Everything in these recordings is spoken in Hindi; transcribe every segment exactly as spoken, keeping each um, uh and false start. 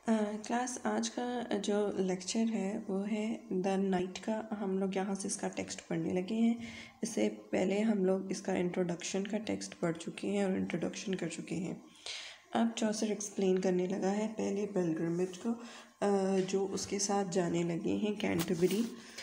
क्लास आज का जो लेक्चर है वो है द नाइट का। हम लोग यहाँ से इसका टेक्स्ट पढ़ने लगे हैं। इससे पहले हम लोग इसका इंट्रोडक्शन का टेक्स्ट पढ़ चुके हैं और इंट्रोडक्शन कर चुके हैं। अब चौसर एक्सप्लेन करने लगा है पहले पिलग्रिमेज को, जो उसके साथ जाने लगे हैं कैंटरबरी।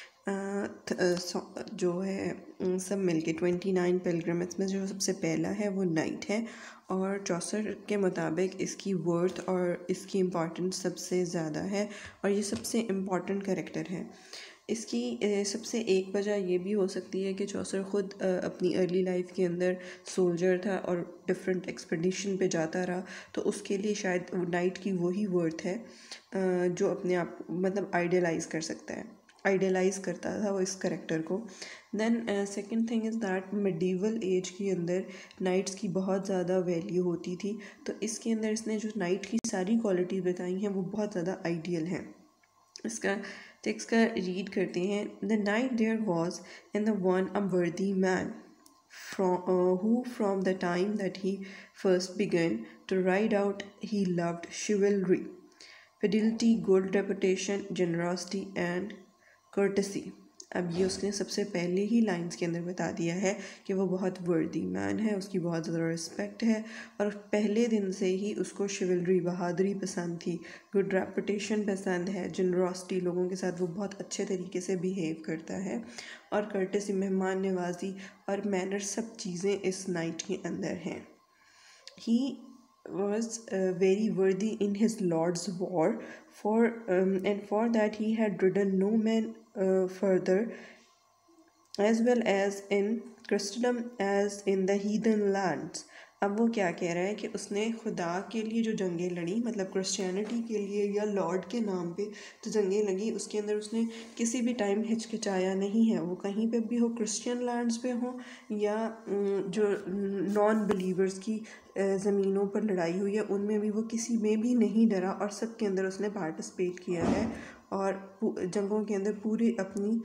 जो है सब मिलके ट्वेंटी नाइन पिलग्रिमेज में जो सबसे पहला है वो नाइट है, और चौसर के मुताबिक इसकी वर्थ और इसकी इम्पॉर्टेंस सबसे ज़्यादा है और ये सबसे इम्पॉर्टेंट कैरेक्टर है। इसकी सबसे एक वजह ये भी हो सकती है कि चौसर ख़ुद अपनी अर्ली लाइफ के अंदर सोल्जर था और डिफरेंट एक्सपेडिशन पे जाता रहा, तो उसके लिए शायद नाइट की वही वर्थ है जो अपने आप मतलब आइडियलाइज़ कर सकता है, आइडियलाइज़ करता था वो इस करेक्टर को। Then second thing is that medieval age के अंदर नाइट्स की बहुत ज़्यादा वैल्यू होती थी, तो इसके अंदर इसने जो नाइट की सारी क्वालिटी बताई हैं वो बहुत ज़्यादा आइडियल हैं। इसका टेक्स्ट का रीड करते हैं। The knight there was in the one a worthy man from uh, who from the time that he first began to ride out he loved chivalry, fidelity, good reputation, generosity and courtesy. अब ये उसने सबसे पहले ही लाइंस के अंदर बता दिया है कि वो बहुत वर्दी मैन है, उसकी बहुत ज़्यादा रिस्पेक्ट है और पहले दिन से ही उसको शिवलरी बहादुरी पसंद थी, गुड रेपुटेशन पसंद है, जनरॉसिटी लोगों के साथ वो बहुत अच्छे तरीके से बिहेव करता है, और कर्टेसी मेहमान नवाजी और मैनर सब चीज़ें इस नाइट के अंदर हैं। ही was uh, very worthy in his lord's war for um, and for that he had ridden no man uh, further as well as in Christendom as in the heathen lands. अब वो क्या कह रहा है कि उसने खुदा के लिए जो जंगें लड़ी, मतलब क्रिश्चियनिटी के लिए या लॉर्ड के नाम पे जो जंगें लगी, उसके अंदर उसने किसी भी टाइम हिचकिचाया नहीं है। वो कहीं पे भी हो, क्रिश्चियन लैंड्स पे हो या जो नॉन बिलीवर्स की ज़मीनों पर लड़ाई हुई है उनमें भी वो किसी में भी नहीं डरा और सब के अंदर उसने पार्टिसिपेट किया है और जंगों के अंदर पूरी अपनी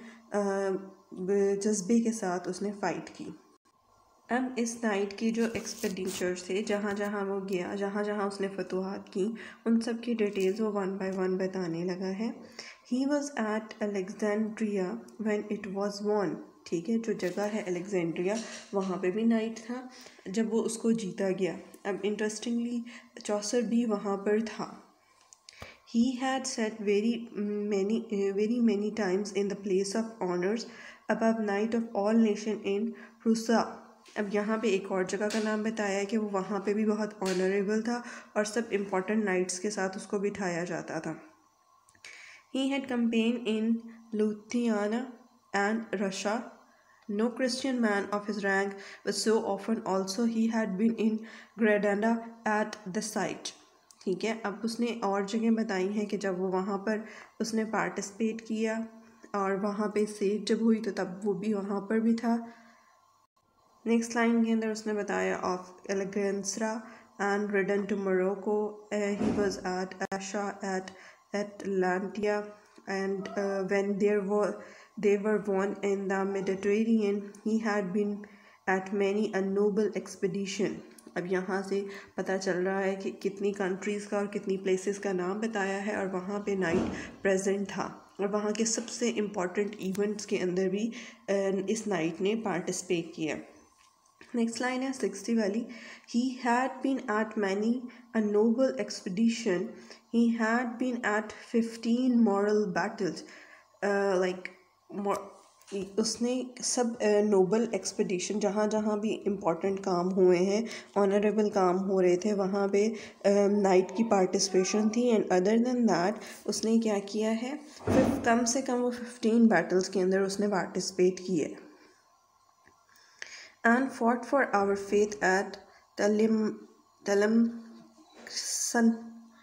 जज्बे के साथ उसने फ़ाइट की। अब इस नाइट की जो एक्सपेडिचर्स थे, जहाँ जहाँ वो गया, जहाँ जहाँ उसने फतवाहत की, उन सब की डिटेल्स वो वन बाय वन बताने लगा है। He was at Alexandria when it was won, ठीक है, जो जगह है अलेक्जेंड्रिया वहाँ पे भी नाइट था जब वो उसको जीता गया। अब इंटरेस्टिंगली चौसर भी वहाँ पर था। He had sat very many uh, very many times in the place of honors above night of all nation in Prusa. अब यहाँ पे एक और जगह का नाम बताया है कि वो वहाँ पे भी बहुत ऑनरेबल था और सब इम्पोर्टेंट नाइट्स के साथ उसको बिठाया जाता था। He had campaigned in Lithuania and Russia. No Christian man of his rank was so often. Also he had been in Grenada at the site. ठीक है, अब उसने और जगह बताई हैं कि जब वो वहाँ पर उसने पार्टिसिपेट किया और वहाँ पे सेफ जब हुई तो तब वो भी वहाँ पर भी था। नेक्स्ट लाइन के अंदर उसने बताया ऑफ एलेगेंसरा and return to Morocco, he was at Ayas at Attalia and when there were they were won in the Mediterranean. He had been at many a noble expedition. अब यहाँ से पता चल रहा है कि कितनी कंट्रीज़ का और कितनी प्लेसेस का नाम बताया है और वहाँ पे नाइट प्रेजेंट था और वहाँ के सबसे इम्पॉर्टेंट इवेंट्स के अंदर भी इस नाइट ने पार्टिसिपेट किया। नेक्स्ट लाइन है सिक्सटी वाली। He had been at many a noble expedition, he had been at fifteen moral battles, like उसने सब नोबल एक्सपेडिशन जहाँ जहाँ भी इम्पॉर्टेंट काम हुए हैं, ऑनरेबल काम हो रहे थे, वहाँ पे नाइट की पार्टिसिपेशन थी। एंड अदर देन दैट उसने क्या किया है, फिर कम से कम वो फिफ्टीन बैटल्स के अंदर उसने पार्टिसिपेट किया। And fought for our faith at तलिम Tlemcen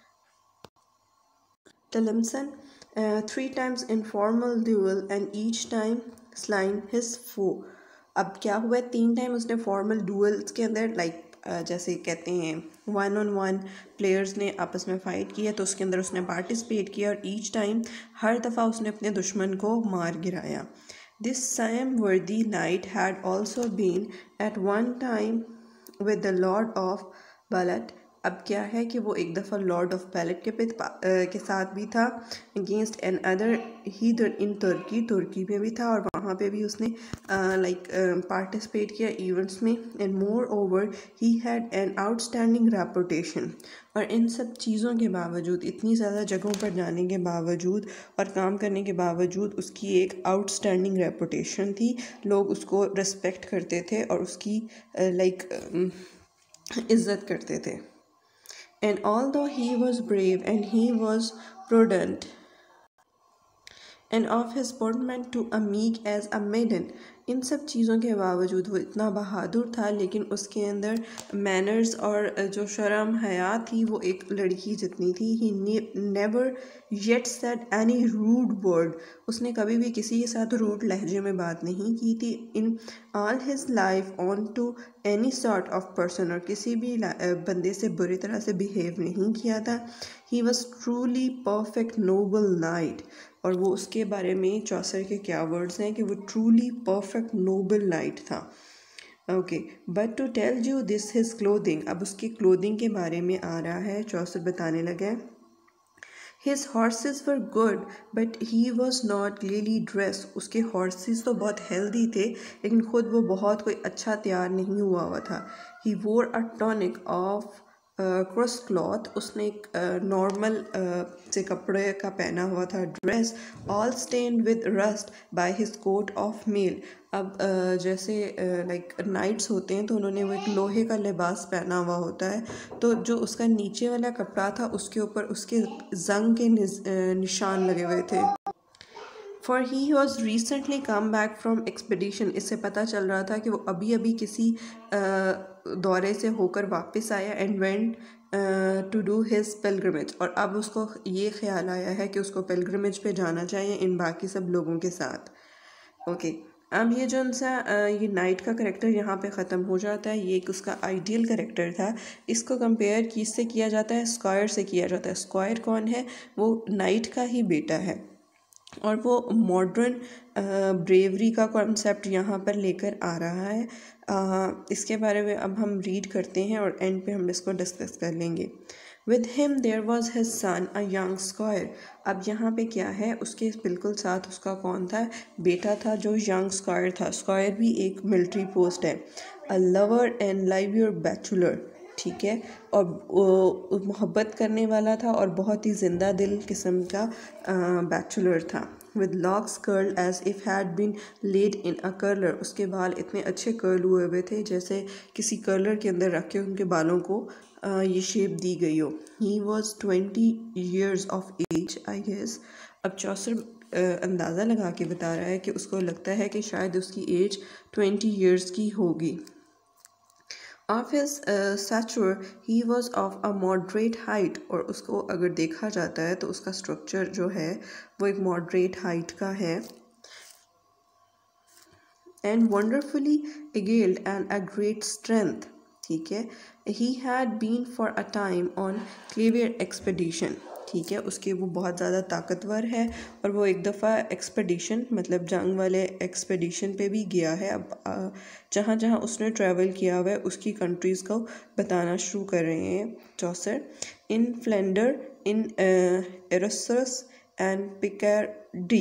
Tlemcen Uh, three times in formal duel and each time slain his foe. अब क्या हुआ, तीन टाइम उसने फॉर्मल डुअल्स के अंदर लाइक like, uh, जैसे कहते हैं वन ऑन वन प्लेयर्स ने आपस में फ़ाइट किया तो उसके अंदर उसने पार्टिसिपेट किया और ईच टाइम हर दफ़ा उसने अपने दुश्मन को मार गिराया। This same worthy knight had also been at one time with the lord of Palatia अब क्या है कि वो एक दफ़ा लॉर्ड ऑफ बैलेट के पित के साथ भी था against another heathen in Turkey तुर्की में भी था और वहाँ पे भी उसने लाइक पार्टिसिपेट किया इवेंट्स में। And moreover he had an outstanding reputation, और इन सब चीज़ों के बावजूद, इतनी ज़्यादा जगहों पर जाने के बावजूद और काम करने के बावजूद उसकी एक आउटस्टैंडिंग रेपुटेशन थी। लोग उसको रिस्पेक्ट करते थे और उसकी लाइक इज़्ज़त करते थे। And although he was brave and he was prudent and of his portment to a meek as a maiden, इन सब चीज़ों के बावजूद वो इतना बहादुर था, लेकिन उसके अंदर मैनर्स और जो शर्म हया थी वो एक लड़की जितनी थी। He never yet said any rude word, उसने कभी भी किसी के साथ रूड लहजे में बात नहीं की थी। In all his life on to any sort of person, और किसी भी बंदे से बुरी तरह से बिहेव नहीं किया था। He was truly perfect noble knight, और वो उसके बारे में चौसर के क्या वर्ड्स हैं कि वो ट्रूली परफेक्ट नोबल नाइट था। Okay, but to tell you this his clothing, अब उसकी क्लोथिंग के बारे में आ रहा है। चौसर बताने लगे His horses were good, but he was not gaily dressed. उसके horses तो बहुत healthy थे, लेकिन खुद वो बहुत कोई अच्छा तैयार नहीं हुआ हुआ था। He wore a tunic of cross cloth, उसने एक नॉर्मल से कपड़े का पहना हुआ था dress, all stained with rust by his coat of mail. अब uh, जैसे लाइक uh, नाइट्स होते हैं तो उन्होंने वो एक लोहे का लिबास पहना हुआ होता है, तो जो उसका नीचे वाला कपड़ा था उसके ऊपर उसके जंग के निज, uh, निशान लगे हुए थे। For he was recently come back from expedition, इससे पता चल रहा था कि वो अभी अभी किसी दौरे से होकर वापस आया। And went to do his pilgrimage, और अब उसको ये ख्याल आया है कि उसको पिलग्रिमेज पे जाना चाहिए इन बाकी सब लोगों के साथ। Okay okay. अब ये जो उनसा ये नाइट का करेक्टर यहाँ पे ख़त्म हो जाता है। ये एक उसका आइडियल करेक्टर था। इसको कंपेयर किससे किया जाता है? स्क्वायर से किया जाता है। स्क्वायर कौन है? वो नाइट का ही बेटा है, और वो मॉडर्न ब्रेवरी का कॉन्सेप्ट यहाँ पर लेकर आ रहा है। आ, इसके बारे में अब हम रीड करते हैं और एंड पे हम इसको डिस्कस कर लेंगे। With him there was his son a young squire, अब यहाँ पे क्या है, उसके बिल्कुल साथ उसका कौन था? बेटा था जो यंग स्क्वायर था। स्क्वायर भी एक मिलिट्री पोस्ट है। A lover and livelier bachelor, ठीक है, और मोहब्बत करने वाला था और बहुत ही ज़िंदा दिल किस्म का बैचलर था। With locks curl as if had been laid in a curler, उसके बाल इतने अच्छे कर्ल हुए हुए थे जैसे किसी कर्लर के अंदर रख के उनके बालों को uh, ये शेप दी गई हो। He was twenty years of age I guess. अब चौसर अंदाज़ा लगा के बता रहा है कि उसको लगता है कि शायद उसकी एज ट्वेंटी ईयर्स की होगी। Of his uh, stature, he was of a moderate height, और उसको अगर देखा जाता है तो उसका स्ट्रक्चर जो है वो एक moderate height का है। And wonderfully agile and a great strength, ठीक है। He had been for a time on Clavier expedition, ठीक है, उसके वो बहुत ज़्यादा ताकतवर है और वो एक दफ़ा एक्सपेडिशन मतलब जंग वाले एक्सपेडिशन पे भी गया है। अब जहाँ जहाँ उसने ट्रैवल किया हुआ है उसकी कंट्रीज़ को बताना शुरू कर रहे हैं Chaucer. In Flanders, in Artois and Picardy,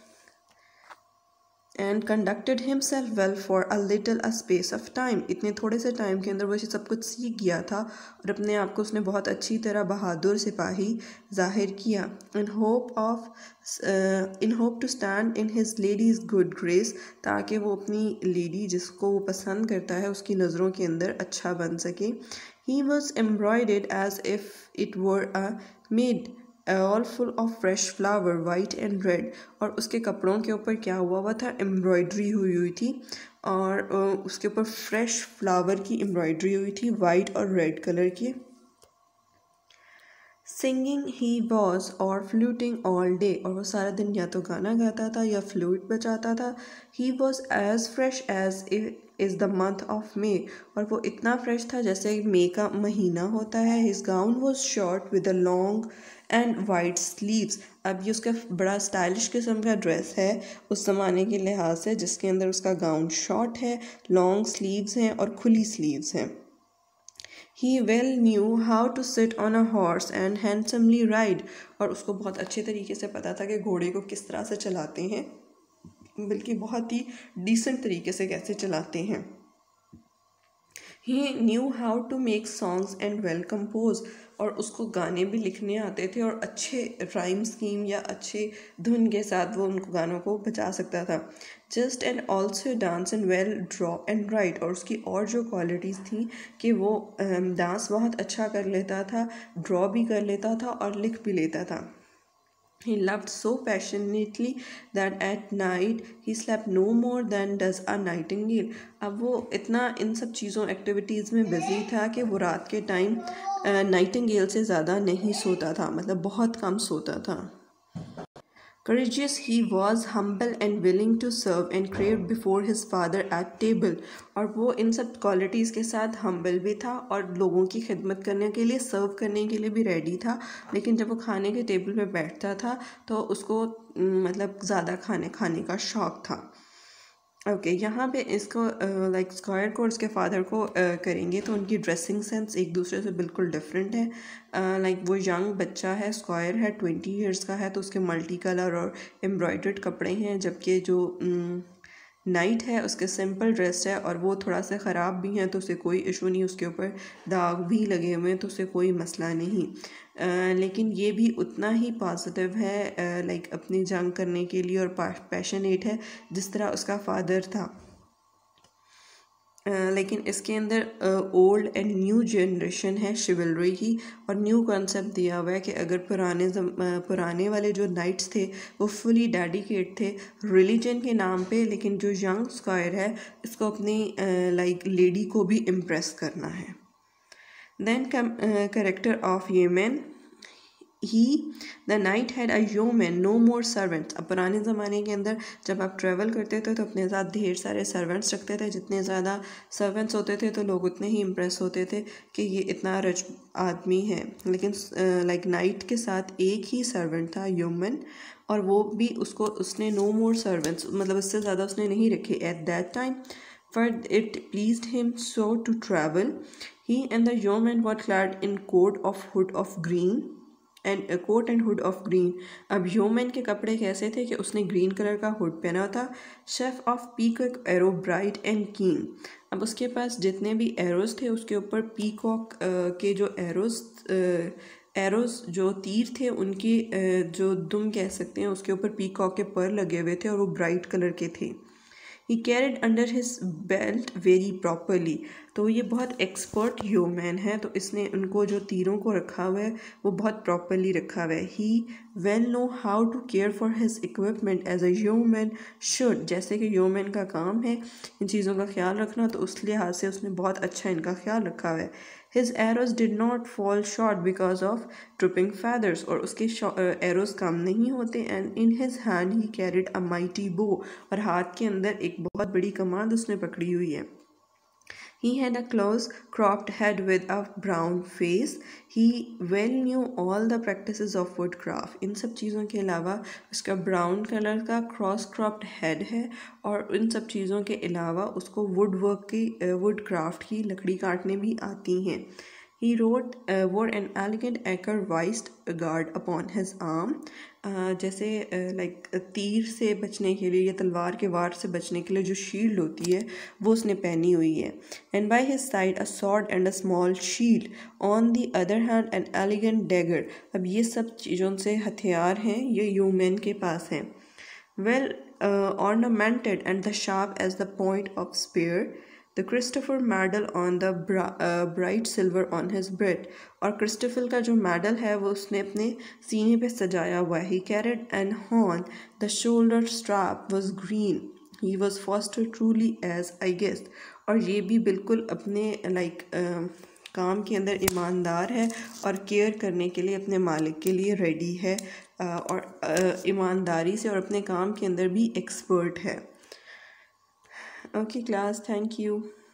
and conducted himself well for a little a space of time, इतने थोड़े से टाइम के अंदर वो सब कुछ सीख गया था और अपने आप को उसने बहुत अच्छी तरह बहादुर सिपाही जाहिर किया। In hope of in hope to stand in his lady's good grace, ताकि वो अपनी लेडी जिसको वो पसंद करता है उसकी नज़रों के अंदर अच्छा बन सके। He was embroidered as if it were a mead all full of fresh flower white and red, और उसके कपड़ों के ऊपर क्या हुआ हुआ था? एम्ब्रॉयडरी हुई हुई थी और उसके ऊपर फ्रेश फ्लावर की एम्ब्रॉयडरी हुई थी वाइट और रेड कलर की। सिंगिंग ही वॉज और फ्लूटिंग ऑल डे, और वो सारा दिन या तो गाना गाता था या फ्लूट बजाता था। He was as fresh as is the month of May, और वो इतना फ्रेश था जैसे मई का महीना होता है। His gown was short with a long and white sleeves, अब ये उसका बड़ा स्टाइलिश किस्म का ड्रेस है उस ज़माने के लिहाज से, जिसके अंदर उसका गाउन शॉर्ट है, लॉन्ग स्लीव्स हैं और खुली स्लीव्स हैं। He well knew how to sit on a horse and handsomely ride, और उसको बहुत अच्छे तरीके से पता था कि घोड़े को किस तरह से चलाते हैं, बल्कि बहुत ही डिसेंट तरीके से कैसे चलाते हैं। He knew how to make songs and well compose, और उसको गाने भी लिखने आते थे और अच्छे राइम स्कीम या अच्छे धुन के साथ वो उनको गानों को बजा सकता था। Just and also dance and well draw and write, और उसकी और जो क्वालिटीज़ थी कि वो डांस बहुत अच्छा कर लेता था, ड्रॉ भी कर लेता था और लिख भी लेता था। He loved so passionately that at night he slept no more than does a nightingale. अब वो इतना इन सब चीज़ों एक्टिविटीज़ में बिज़ी था कि वो रात के टाइम नाइटिंगेल से ज़्यादा नहीं सोता था, मतलब बहुत कम सोता था। Courageous he was, humble and willing to serve and crave before his father at table. और वो इन सब क्वालिटीज़ के साथ humble भी था और लोगों की खिदमत करने के लिए, सर्व करने के लिए भी रेडी था, लेकिन जब वो खाने के टेबल पे बैठता था तो उसको मतलब ज़्यादा खाने खाने का शौक़ था। ओके okay, यहाँ पे इसको लाइक स्क्वायर को और उसके फादर को uh, करेंगे तो उनकी ड्रेसिंग सेंस एक दूसरे से बिल्कुल डिफरेंट है। लाइक uh, वो यंग बच्चा है, स्क्वायर है, ट्वेंटी इयर्स का है, तो उसके मल्टी कलर और एम्ब्रॉयडर्ड कपड़े हैं, जबकि जो नाइट um, है उसके सिंपल ड्रेस है और वो थोड़ा सा ख़राब भी हैं तो उसे कोई इशू नहीं, उसके ऊपर दाग भी लगे हुए हैं तो उसे कोई मसला नहीं। Uh, लेकिन ये भी उतना ही पॉजिटिव है, लाइक uh, like अपनी जंग करने के लिए और पैशनेट है जिस तरह उसका फादर था। uh, लेकिन इसके अंदर ओल्ड एंड न्यू जनरेशन है शिवलरी की, और न्यू कॉन्सेप्ट दिया हुआ है कि अगर पुराने uh, पुराने वाले जो नाइट्स थे वो फुली डेडिकेट थे रिलीजन के नाम पे, लेकिन जो यंग स्क्वायर है इसको अपनी लाइक uh, लेडी like, को भी इम्प्रेस करना है। Then come uh, character of yeoman. He the knight had a yeoman, no more servants. अब पुराने ज़माने के अंदर जब आप ट्रैवल करते थे तो अपने साथ ढेर सारे सर्वेंट्स रखते थे, जितने ज़्यादा सर्वेंट्स होते थे तो लोग उतने ही इम्प्रेस होते थे कि ये इतना रिच आदमी है। लेकिन लाइक uh, नाइट like, के साथ एक ही सर्वेंट था yeoman, और वो भी उसको उसने नो मोर सर्वेंट्स मतलब उससे ज़्यादा उसने नहीं रखे at that time, for it pleased him so to travel. He and the yeoman were clad in coat of hood of green and a coat and hood of green. अब yeoman के कपड़े कैसे थे कि उसने ग्रीन कलर का हुड पहना था। Sheaf of peacock arrow bright and keen, अब उसके पास जितने भी एरोज थे उसके ऊपर पीकॉक के जो एरोज एरोज जो तीर थे उनके जो दुम कह सकते हैं उसके ऊपर पीकॉक के पर लगे हुए थे और वो ब्राइट कलर के थे। He carried under his belt very properly, तो ये बहुत एक्सपर्ट yeoman है, तो इसने उनको जो तीरों को रखा हुआ है वो बहुत प्रॉपरली रखा हुआ है। He well know how to care for his equipment as a yeoman should, जैसे कि yeoman का काम है इन चीज़ों का ख्याल रखना, तो उस लिहाज से उसने बहुत अच्छा इनका ख्याल रखा हुआ है। His arrows did not fall short because of drooping feathers, और उसके एरोज कम नहीं होते। And in his hand he carried a mighty bow, और हाथ के अंदर एक बहुत बड़ी कमान उसने पकड़ी हुई है। He had a close cropped head with a brown face. He well knew all the practices of woodcraft. इन सब चीज़ों के अलावा उसका ब्राउन कलर का क्रॉस क्रॉप्ड हेड है, और इन सब चीज़ों के अलावा उसको वुड वर्क की वुड क्राफ्ट की लकड़ी काटने भी आती हैं। He wrote uh, wore an elegant anchor waist guard upon his arm. uh, जैसे लाइक uh, like, तीर से बचने के लिए या तलवार के वार से बचने के लिए जो शील्ड होती है वो उसने पहनी हुई है। And by his side a sword and a small shield, on the other hand an elegant dagger. अब ये सब चीज़ों से हथियार हैं ये yeoman के पास हैं। Well uh, ornamented and the sharp as the point of spear. The Christopher medal on the uh, bright silver on his breast, और क्रिस्टोफर का जो मेडल है वो उसने अपने सीने पे सजाया हुआ है। He carried an horn, the shoulder strap was green. He was fostered truly as I guessed, और ये भी बिल्कुल अपने लाइक like, uh, काम के अंदर ईमानदार है और केयर करने के लिए अपने मालिक के लिए रेडी है, uh, और uh, ईमानदारी से और अपने काम के अंदर भी एक्सपर्ट है। Okay class, thank you.